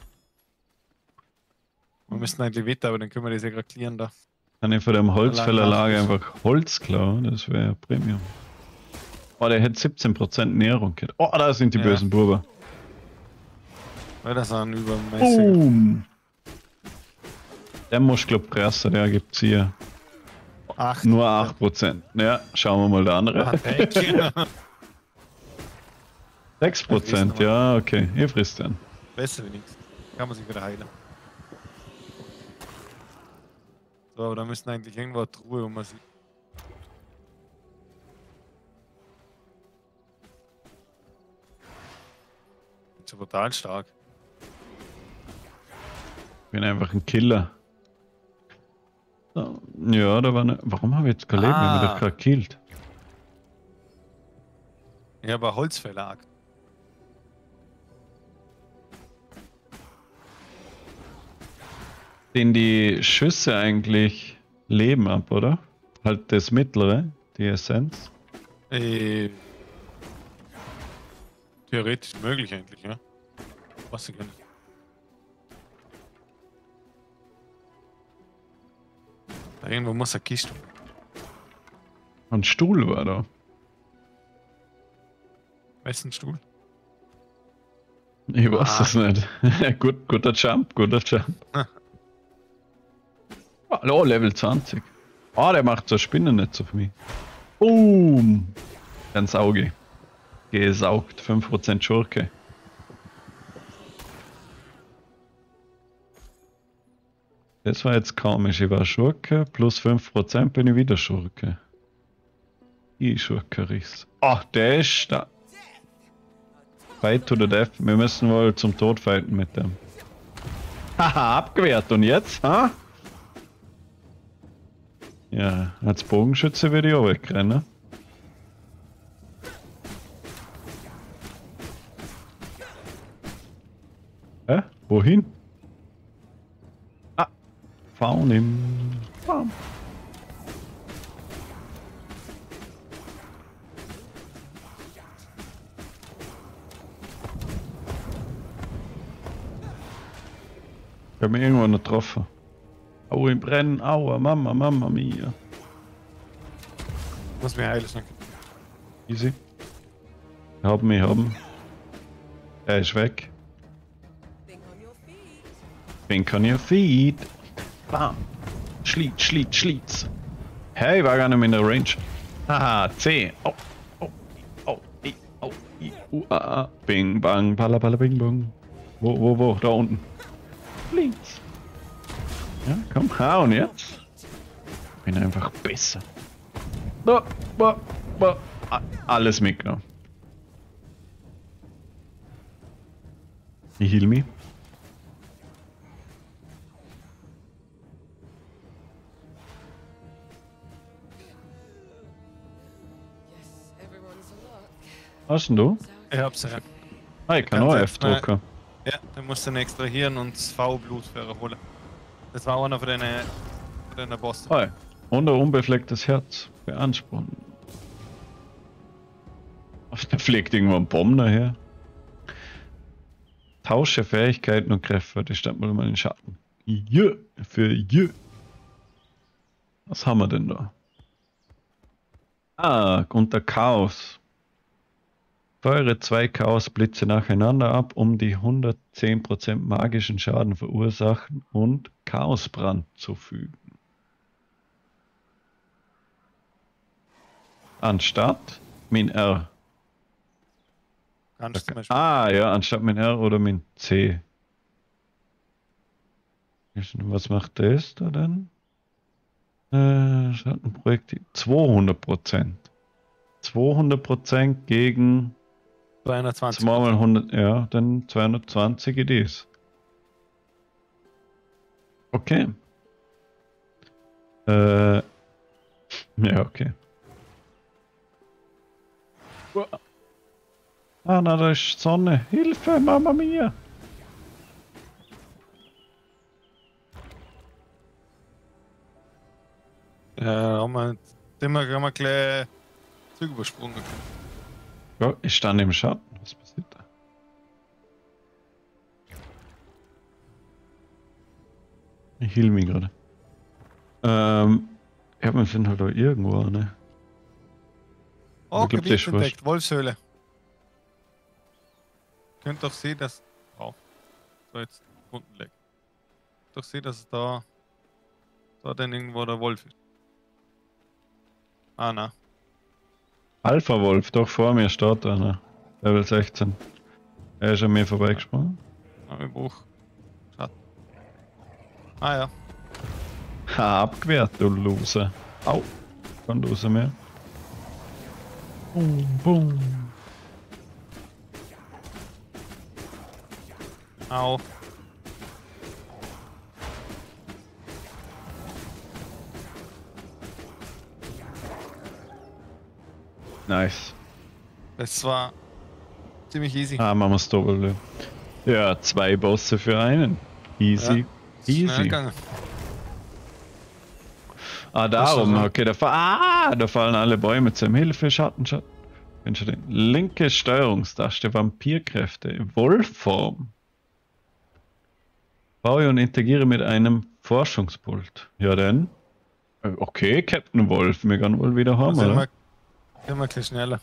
Wir müssen eigentlich weiter, aber dann können wir das ja gerade klären da. Kann ich von dem Holzfällerlager Lang einfach Holz klauen? Das wäre Premium. Oh, der hätte siebzehn Prozent Nährung gehabt. Oh, da sind die Ja. bösen Buben. Weil das sind übermäßig. Boom! Der muss, glaub ich, pressen, der gibt's hier. Acht. Nur acht Prozent. Ja, schauen wir mal der andere. Ah, Päckchen. sechs Prozent, ja, okay. Ihr frisst den. Besser wie nichts. Kann man sich wieder heilen. So, aber da müssen eigentlich irgendwo eine Truhe um sich. Ist ja brutal stark. Ich bin einfach ein Killer. So, ja, da war eine. Warum habe ich jetzt kein Leben? Ich habe Ah. mich doch gerade gekillt. Ja, aber Holzfäller. Den die Schüsse eigentlich Leben ab, oder? Halt das mittlere, die Essenz. Äh, theoretisch möglich eigentlich, ja. Was sie können. Da irgendwo muss eine Kiste. Ein Stuhl war da. Wessen Stuhl? Ich weiß Ah. es nicht. Gut, guter Jump, guter Jump. Ah. Hallo, Level zwanzig. Ah, der macht so Spinnennetz auf mich. Boom! Ganz Auge. Gesaugt. fünf Prozent Schurke. Das war jetzt komisch. Ich war Schurke. Plus fünf Prozent bin ich wieder Schurke. Ich Schurkeriss. Ach, der ist da. Fight to the death. Wir müssen wohl zum Tod fighten mit dem. Haha, abgewehrt. Und jetzt, ha? Ja, als Bogenschütze würde ich auch wegrennen. Hä? Wohin? Ah, faun im Baum. Ich hab mich irgendwo noch getroffen. Au im Brennen, aua, Mama, Mama mia. Muss mir heilen sagen. Easy. Haben mich, haben. Er ist weg. Think on your feet. Bam. Schliet, schliet, schliet. Hey, war gar nicht mehr in der Range. Haha, C. Oh, oh, oh, i, oh, i, u, a, a. Bing, bang, pala, pala, bing, bong. Wo, wo, wo? Da unten. Links. Ja, komm, hauen jetzt. Bin einfach besser. Da, ba, ba. Alles mitgenommen. Ich heal mich. Was denn du? Ich hab's ja. Ah, ich kann Kannst auch jetzt F drucken. Ja, dann musst du den extrahieren und das V-Blut für ihn holen. Das war einer von den, von den Bossen. Hi. Und ein unbeflecktes Herz. Beanspruchen. Da fliegt irgendwo ein Bomben daher. Tausche Fähigkeiten und Kräfte. Das stand mal in den Schatten. Jö. Für Jö. Was haben wir denn da? Ah, unter Chaos. Feuere zwei Chaosblitze nacheinander ab, um die hundertzehn Prozent magischen Schaden verursachen und Chaosbrand zu fügen. Anstatt min R. Kannst du zum Beispiel. Ah ja, anstatt min R oder min C. Was macht das da denn? Äh, Schattenprojekt zweihundert Prozent. zweihundert Prozent gegen zweihundertzwanzig. zweimal hundert, ja, dann zweihundertzwanzig Ideen. Okay. Äh, ja, okay. Ah, na, da ist Sonne. Hilfe, Mama mia! Ja, haben wir, den haben wir gleich Zug übersprungen. Ja, ich stand im Schatten. Was passiert da? Ich heal mich gerade. Ähm, ja, wir sind halt da irgendwo, ne? Oh, Ich glaub, das Gebiet ist wurscht. entdeckt, Wolfshöhle. Könnt doch sehen, dass. Oh, so jetzt unten liegt. Doch sehen, dass es da. Da denn irgendwo der Wolf ist. Ah, na. Alpha Wolf, doch vor mir steht einer. Level sechzehn. Er ist an mir vorbeigesprungen. Ah, im Buch. Schatten. Ah, ja. Ha, abgewehrt, du Loser. Au. Kein Loser mehr. Boom, boom. Au. Nice. Das war ziemlich easy. Ah, machen wir es doppelt. Ja, zwei Bosse für einen. Easy. Schnell Easy. gegangen. Ah, darum. so. Okay, da, fa ah, da fallen alle Bäume zum Hilfe, Schatten, Schatten. Kennst du den? Linke Steuerungstaste, Vampirkräfte, Wolfform. Baue und integriere mit einem Forschungspult. Ja, denn. Okay, Captain Wolf, wir gehen wohl wieder haben, Also oder? immer, immer ein bisschen schneller.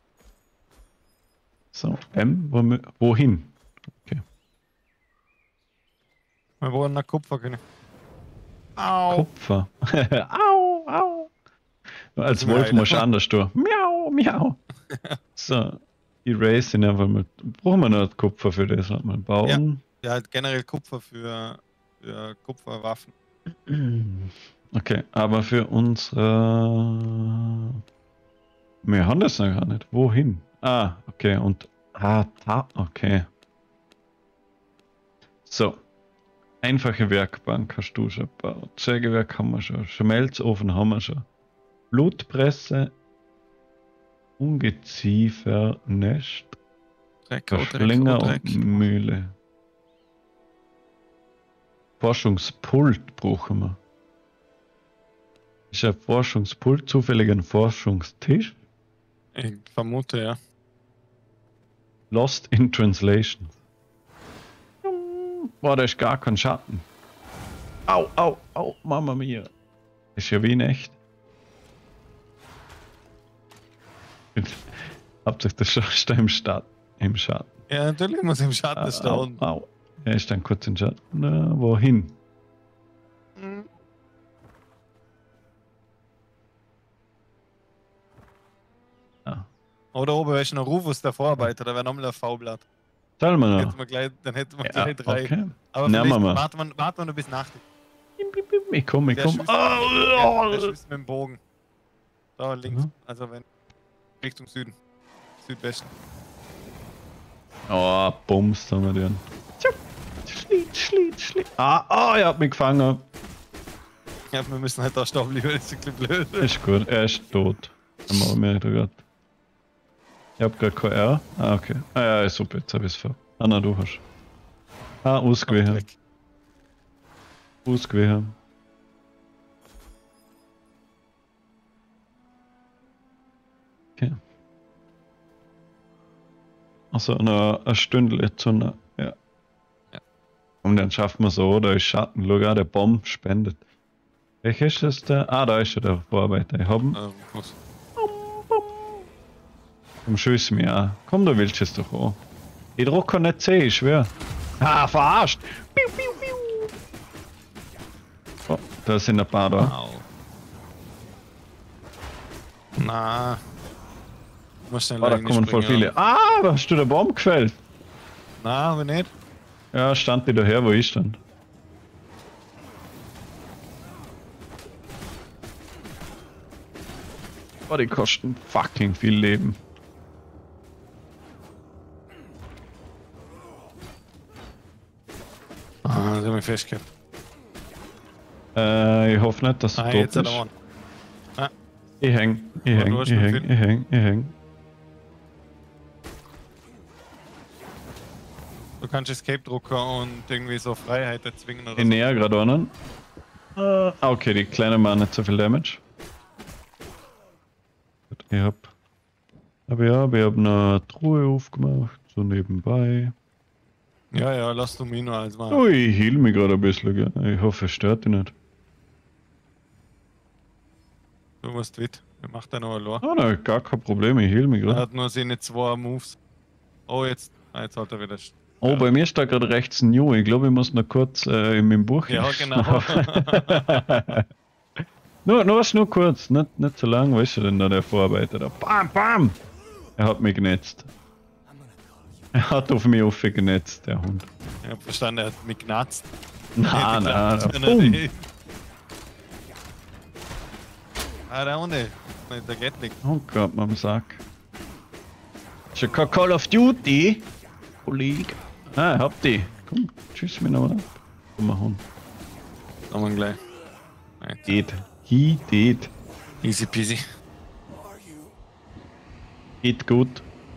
So, M, wo, wohin? Okay. Wir wollen nach Kupfer können. Au! Kupfer. Au, au. Als mir Wolf leid. musst du anders tun. Miau, miau. So, Erase ihn einfach mal. Brauchen wir noch Kupfer für das? Halt mal bauen. Ja, halt generell Kupfer für, für Kupferwaffen. Okay, aber für unsere. Wir haben das noch gar nicht. Wohin? Ah, okay, und. Ah, da, okay. So. Einfache Werkbank hast du schon gebaut. Sägewerk haben wir schon. Schmelzofen haben wir schon. Blutpresse. Ungeziefernest. Dreck, oh, Dreck, Verschlinger oh, Dreck. und Mühle. Forschungspult brauchen wir. Ist ein Forschungspult zufällig ein Forschungstisch? Ich vermute, ja. Lost in Translation. Boah, da ist gar kein Schatten. Au, au, au, Mama mia. Ist ja wie in echt. Hauptsächlich das ist da im, Stadt, im Schatten. Ja, natürlich muss im Schatten stehen. Au, unten. au. Er ist dann kurz im Schatten. Na, wohin? Mhm. Ah. Oder oben ist noch Rufus, der Vorarbeiter, da wäre nochmal ein V-Blatt. Sollen wir Dann noch? hätten wir gleich, dann hätten wir Ja, gleich drei. okay. Aber Nehmen wir vielleicht mal. warten wir, warten wir noch bis Nacht. Ich komm, ich Der komm. schießt, Oh, der, der schießt mit dem Bogen. Da links, Mhm. also wenn Richtung Süden. Südwesten. oh, Bums, haben wir den. Schlitt, schlitt, schlitt. Ah, ah, er hat mich gefangen. Ja, wir müssen halt da stoppen, lieber, das ist ein bisschen blöd. Ist gut, er ist tot. Haben wir mir gerade. Ich hab grad kein R. Ah, okay. Ah ja, ist super, jetzt hab ich's ver. Ah, na, du hast. Ah, ausgewichen. Dreck. Ausgewichen. Okay. Achso, noch eine Stündle zu einer. Ja. Ja. Und dann schaffen wir so, da ist Schatten. Schau, ah, der Bomb spendet. Welcher ist das der? Ah, da ist ja der Vorarbeiter. Ich hab ihn. Ähm, was? Komm, schieß mich an. Komm, du willst es doch auch. Ich druck nicht C, ich schwör. Ah, verarscht! Piu, piu, piu. Oh, da sind ein paar da. Au. Na. Muss schnell Oh, da eigentlich kommen voll springen, viele. Ah, da hast du den Baum gefällt. Na, aber nicht. Ja, stand die daher, wo ich stand. Oh, die kosten fucking viel Leben. Ah, das hab ich festgehabt. Äh, ich hoffe nicht, dass du Ah, tot jetzt hat bist. er einen. Ich häng, ich Aber häng, du hast ich noch häng, viel. ich häng, ich häng. Du kannst Escape-Drucker und irgendwie so Freiheit erzwingen oder Ich näher gerade einen. Äh, ah, okay, die kleinen machen nicht so viel Damage. Gut, ich hab. Aber ja, wir haben eine Truhe aufgemacht, so nebenbei. so. Ja, ja, lass du mich nur als mal. Oh, ich heal mich gerade ein bisschen, gell? Ich hoffe, es stört dich nicht. Du musst wit. Wer macht da noch ein Lohr? Ah, nein, gar kein Problem, ich heal mich Er gerade. hat nur seine zwei Moves. Oh, jetzt. Ah, jetzt hat er wieder. st- Oh, ja. bei mir steht gerade rechts ein New. Ich glaube, ich muss noch kurz äh, in meinem Buch. Ja, genau. nur, nur, nur kurz, nicht, nicht so lang, weißt du denn da der Vorarbeiter da? Bam, bam! Er hat mich genetzt. Er hat auf mich aufgenetzt, der Hund. Ich hab verstanden, er hat mich genatzt. Nein, nein, Wenn er boom! die- Ah, da unten. Nein, der geht nicht. Oh Gott, man Sack. Ist ja kein Call of Duty, Kollege. Ah, hab die. Komm, tschüss mir noch ab. Komm mal Hund. Kommen wir gleich. Nein. Geht. He did. Easy peasy. Geht gut.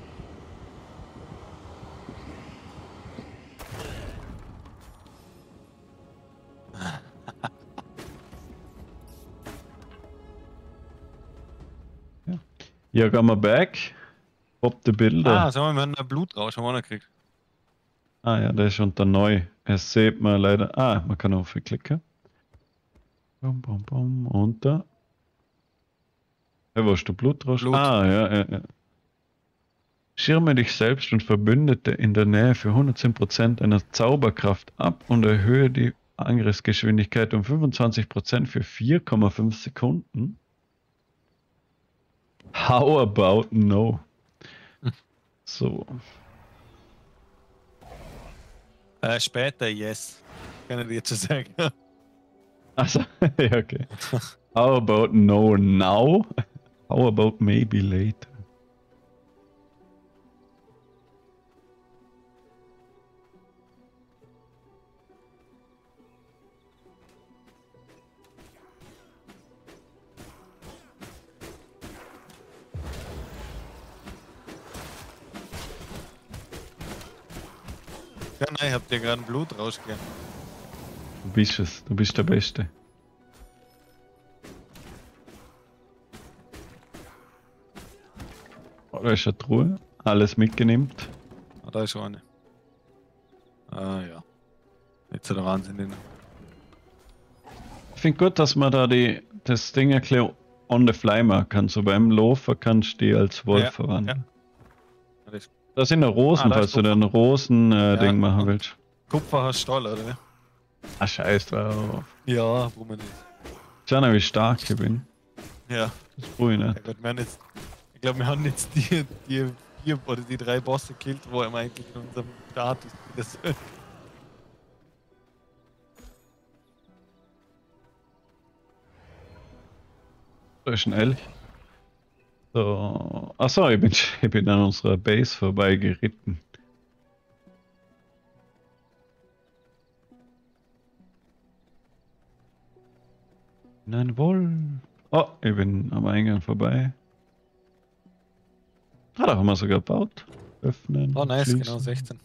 Hier gehen wir back. Pop die Bilder. Ah, so haben wir einen Blutrausch haben wir auch noch gekriegt. Ah ja, der ist unter neu. Es sieht man leider. Ah, man kann auf ihn klicken. Bum, bum, bum. Unter. Ja, wo ist der Blutrausch? Blut. Ah, ja, ja, ja. Schirme dich selbst und Verbündete in der Nähe für hundertzehn Prozent einer Zauberkraft ab und erhöhe die Angriffsgeschwindigkeit um fünfundzwanzig Prozent für vier Komma fünf Sekunden. How about no? So. Äh, später, yes. Kann ich dir jetzt schon sagen. Also, ja, okay. How about no now? How about maybe later? Ja, nein, ich hab dir gerade ein Blutrausch gegeben. Du bist es, du bist der Beste. Oh, da ist eine Truhe, alles mitgenimmt. Ah, da ist schon eine. Ah ja. Jetzt der Wahnsinn. Drin. Ich finde gut, dass man da die, das Ding erklärt on the fly machen kann. So beim Laufen kannst du die als Wolf Ja, verwandeln. Ja, das ist Da sind noch Rosen, Ah, da falls ist du den Rosen-Ding äh, Ja, Ding machen und- willst. Kupfer hast du Stahl, oder? wie? Ah, scheiß drauf. Ja, warum nicht? Schau mal, wie stark ich bin. Ja, Das brauche ich ja nicht. gut, wir haben jetzt, ich glaube, wir haben jetzt die, die vier oder die drei Bosse gekillt, wo wir eigentlich in unserem Status das Da ist ein Elch. So. Achso, ich bin, ich bin an unserer Base vorbeigeritten. Nein, wohl. Oh, ich bin am Eingang vorbei. Ah, da haben wir sogar gebaut. Öffnen. Oh nice, schließen. genau sechzehn.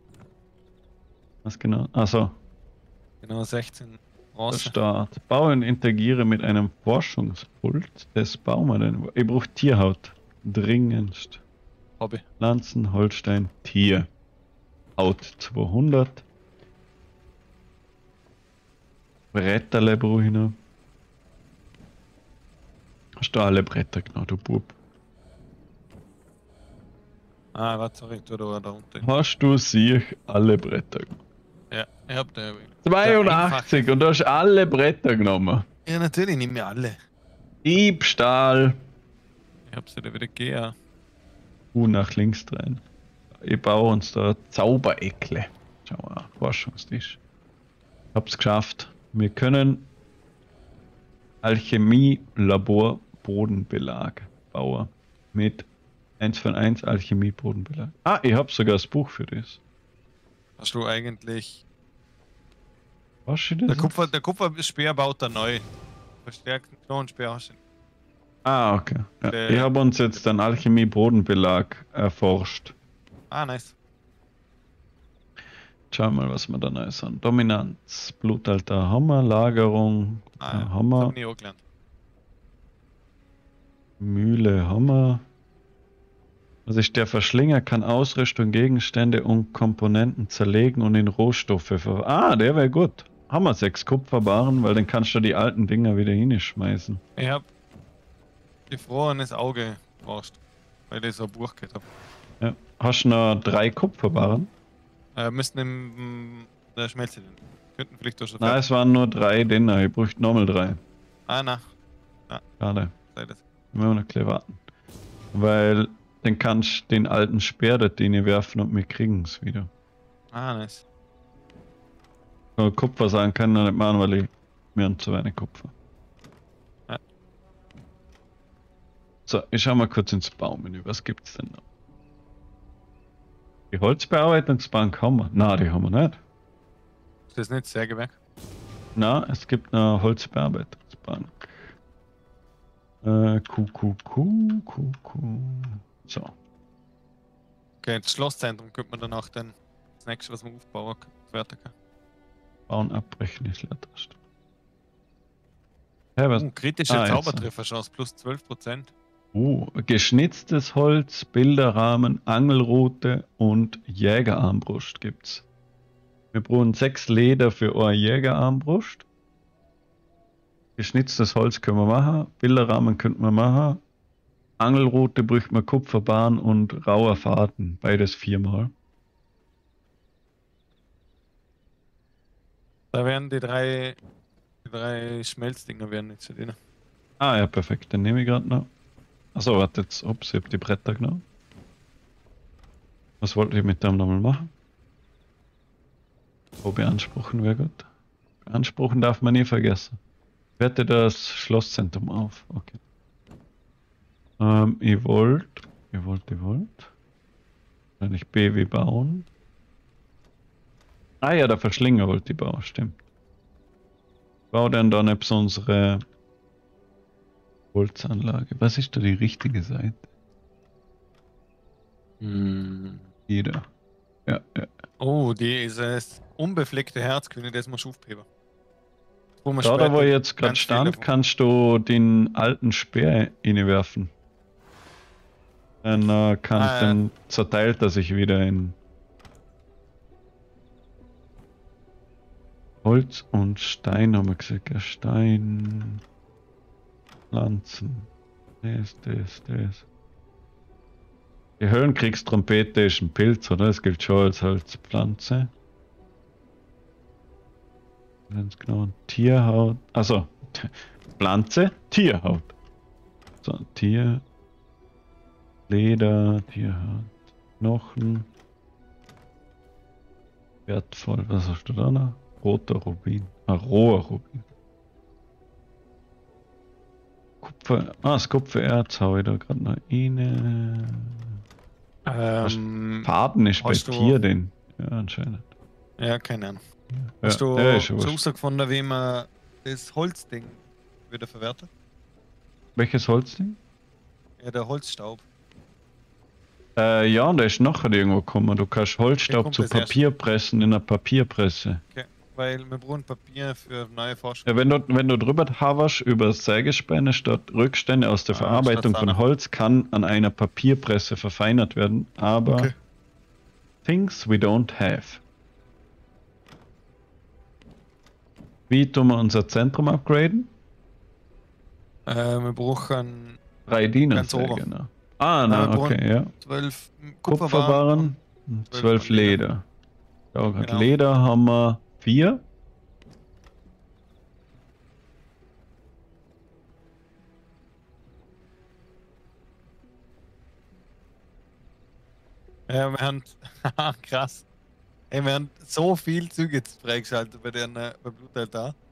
Was genau? Achso, Genau sechzehn der Bronze. Start. Baue und integriere mit einem Forschungspult des Baumann. Ich brauche Tierhaut. Dringendst. Hobby. Lanzen, Holstein, Tier. Haut zweihundert. Bretterle brauche ich noch. Hast du alle Bretter genau, du Bub? Ah, warte, sorry, tu da da unten. Hast du sich alle Bretter genommen? Ja, ich hab da. zweiundachtzig und du hast alle Bretter genommen. Ja, natürlich, nicht mehr alle. Diebstahl. Ich hab sie da wieder gegeben. Uh, nach links drehen. Ich baue uns da Zaubereckle. Schau mal, Forschungstisch. Ich hab's geschafft. Wir können Alchemie-Labor Bodenbelag bauen. Mit eins von eins Alchemie Bodenbelag. Ah, ich hab sogar das Buch für das. Hast du eigentlich. Was ist das? Der Kupfer, der Kupferspeer baut er neu. Verstärkten Knochenspieler hast du. Ah, okay. Ja. Der- Ich habe uns jetzt einen Alchemie Bodenbelag erforscht. Ah, nice. Schauen wir mal, was wir da Neues haben. Dominanz, Blutalter haben wir, Lagerung Ah, äh, ja. haben Das wir, hab ich nie auch gelernt. Mühle haben wir. Was ist der Verschlinger? Kann Ausrüstung, Gegenstände und Komponenten zerlegen und in Rohstoffe ver... Ah, der wäre gut. Haben wir sechs Kupferbarren, weil dann kannst du die alten Dinger wieder hinschmeißen. Ich hab gefrorenes Auge gebraucht, weil ich so ein Buch gehabt hab. Ja. Hast du noch drei Kupferbarren? Äh, müssten im der Schmelze drin. Könnten vielleicht auch schon Nein, fertig- es waren nur drei Dinner. Ich bräuchte nochmal drei. Ah, na, Schade. sei das. Wir müssen noch ein bisschen warten. Weil dann kannst du den alten Speer dort werfen und wir kriegen es wieder. Ah, nice. Aber Kupfer sagen kann ich noch nicht machen, weil ich, wir haben zu wenig Kupfer. Ja. So, ich schau mal kurz ins Baumenü. Was gibt's denn noch? Die Holzbearbeitungsbank haben wir. Nein, die haben wir nicht. Ist das nicht Sägewerk? Na, es gibt eine Holzbearbeitungsbank. Äh, Q, Q, Q, Q, Q. So. Okay, das Schlosszentrum könnte man dann auch dann das nächste, was man aufbauen kann, fertig. Bauen, abbrechen, ist Leiterst. Hä, was? Uh, kritische Ah, jetzt. Zaubertrefferchance plus zwölf Prozent. Uh, geschnitztes Holz, Bilderrahmen, Angelrute und Jägerarmbrust gibt's. Wir brauchen sechs Leder für eure Jägerarmbrust. Geschnitztes Holz können wir machen, Bilderrahmen könnten wir machen. Angelrute bräuchte man Kupferbahn und rauer Faden, beides viermal. Da werden die drei, die drei Schmelzdinger werden nicht zu denen. Ah ja, perfekt, den nehme ich gerade noch. Achso, warte jetzt, ups, ich hab die Bretter genommen. Was wollte ich mit dem nochmal machen? Oh, beanspruchen wäre gut. Beanspruchen darf man nie vergessen. Werte das Schlosszentrum auf, okay. Ähm, ihr wollt, ihr wollt, ihr wollt. Wahrscheinlich B W bauen. Ah ja, der Verschlinger wollte ich bauen, stimmt. Bau dann da nicht unsere Holzanlage. Was ist da die richtige Seite? Hm. Jeder. Ja, ja. Oh, dieses unbefleckte Herzkönig, das muss aufheben. Wo man Da, da wo später ich jetzt gerade ganz viel stand, davon- kannst du den alten Speer reinwerfen. Dann äh, kann, Ah, ja. dann zerteilt er sich wieder in Holz und Stein, haben wir gesagt. Ja, Stein, Pflanzen, das, das, das. Die Höhenkriegstrompete ist ein Pilz, oder? Das gilt schon als, als Pflanze. Ganz genau. Tierhaut. Also Pflanze, Tierhaut. So, Tier. Leder, Tierhaut. Knochen. Wertvoll. Was hast du da noch? Roter Rubin. Ah, roher Rubin. Kupfer. Ah, das Kupfererz habe ich da gerade noch eine. Ähm, Faden ist bei hast du- Tier, den. Ja, anscheinend. ja, keine Ahnung. Ja, Hast du der ist schon schon wurscht. herausgefunden, wie man das Holzding wieder verwertet? Welches Holzding? Ja, der Holzstaub. Äh, ja, der ist nachher irgendwo gekommen. Du kannst Der Holzstaub kommt zu als erstes. Papier pressen in einer Papierpresse. Okay. Weil wir brauchen Papier für neue Forschung. Ja, wenn du, wenn du drüber hoverst über Sägespäne statt Rückstände aus der Ah, Verarbeitung statt von Sahne. Holz kann an einer Papierpresse verfeinert werden, aber Okay. things we don't have. Wie tun wir unser Zentrum upgraden? Äh, wir brauchen Drei Diener, Ganz sehr oben. genau. Ah, Nein, na, wir okay, ja. zwölf Kupferbarren. Kupferbarren, und zwölf von Leder. Leder. Ja, grad Genau. Leder haben wir vier. Ja, wir haben. Krass. Ey, wir haben so viel Züge jetzt freigeschaltet bei den äh, bei Blutaltar.